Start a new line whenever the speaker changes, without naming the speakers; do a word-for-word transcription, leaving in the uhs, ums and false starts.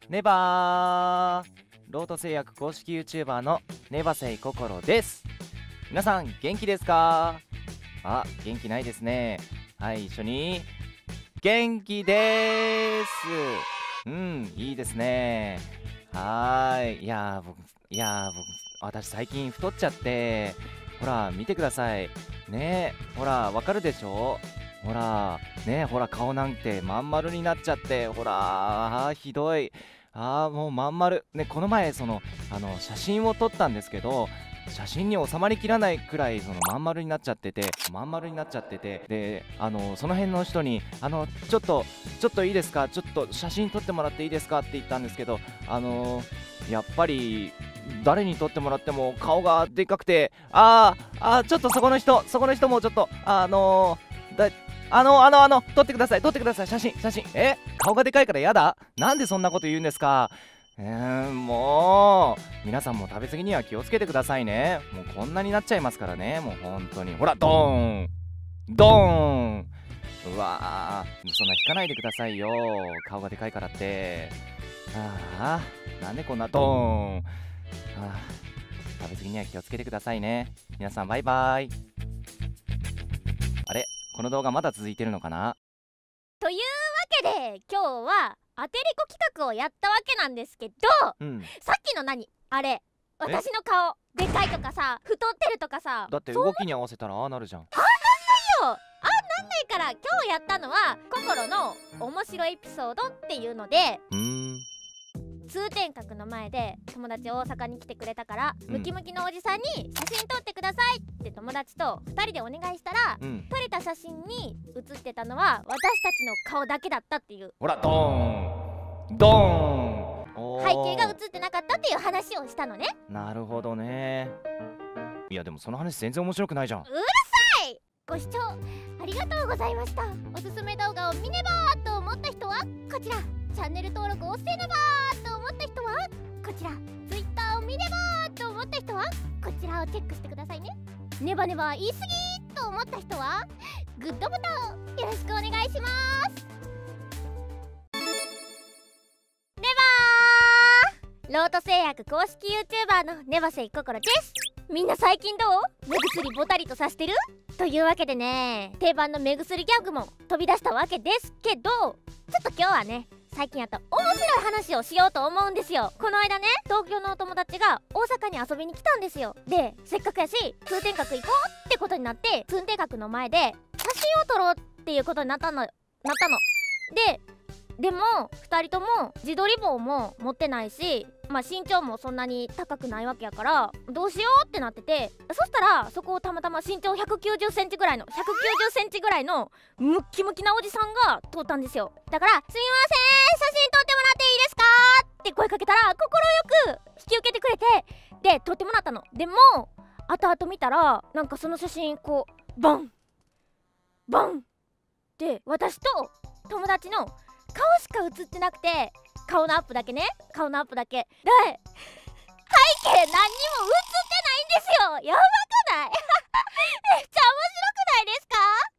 ネバーロート製薬公式 YouTuber のネバセイココロです。皆さん元気ですか？あ、元気ないですね。はい、一緒に元気でーす。うん、いいですね。はーい。いやー僕いやー僕私最近太っちゃって、ほら見てくださいね。ほらわかるでしょ？ほらね、ほら顔なんてまん丸になっちゃって、ほらあーひどい。あーもうまん丸ね。この前そのあの写真を撮ったんですけど、写真に収まりきらないくらいそのまん丸になっちゃっててまん丸になっちゃっててで、あのその辺の人にあのちょっとちょっといいですか、ちょっと写真撮ってもらっていいですかって言ったんですけど、あのやっぱり誰に撮ってもらっても顔がでっかくて、あーあーちょっとそこの人そこの人もちょっとあのー、だあのあのあの撮ってください撮ってください写真写真。え、顔がでかいからやだ。なんでそんなこと言うんですか？えー、もう皆さんも食べ過ぎには気をつけてくださいね。もうこんなになっちゃいますからね。もう本当にほらドーンドーン。うわー、そんな引かないでくださいよ、顔がでかいからって。ああ、なんでこんなドーン。あー、食べ過ぎには気をつけてくださいね。皆さんバイバイ。あれ、この動画まだ続いてるのかな？
というわけで今日はアテレコ企画をやったわけなんですけど、
うん、
さっきの何あれ、私の顔でかいとかさ、太ってるとかさ、
だって動きに合わせたらああなるじゃん。
あなんないよ、あなんないから。今日やったのは心の面白いエピソードっていうので、
うーん、
通天閣の前で友達大阪に来てくれたから、
うん
ムキムキのおじさんに写真撮ってくださいって友達とふたりでお願いしたら、
うん、
撮れた写真に写ってたのは私たちの顔だけだったっていう、
ほらドーンドーン。おー、
背景が写ってなかったっていう話をしたのね。
なるほどね。いやでもその話全然面白くないじゃん。
うるさい。ご視聴ありがとうございました。おすすめ動画を見ねばーと思った人はこちら、チャンネル登録をせねばーと思った人はこちら、ツイッターを見ねばーと思った人はこちらをチェックしてくださいね。ネバネバ言い過ぎと思った人はグッドボタンをよろしくお願いします。ネバーロート製薬公式 YouTuber のネバセイココロです。みんな最近どう？目薬ボタリとさしてる？というわけでね、定番の目薬ギャグも飛び出したわけですけど、ちょっと今日はね、最近あった面白い話をしようと思うんですよ。この間ね、東京のお友達が大阪に遊びに来たんですよ。で、せっかくやし通天閣行こうってことになって、通天閣の前で写真を撮ろうっていうことになったのなったので、でもふたりとも自撮り棒も持ってないし、まあ身長もそんなに高くないわけやから、どうしようってなってて、そしたらそこをたまたま身長ひゃくきゅうじゅっセンチぐらいのひゃくきゅうじゅっセンチぐらいのムッキムキなおじさんが通ったんですよ。だから「すいません、写真撮ってもらっていいですか?」って声かけたら快く引き受けてくれて、で撮ってもらったの。でも後々見たら、なんかその写真こうバンバンって私と友達の顔しか写ってなくて、顔のアップだけね、顔のアップだけで背景何にも写ってないんですよ。やばくない？めっちゃ面白くないですか？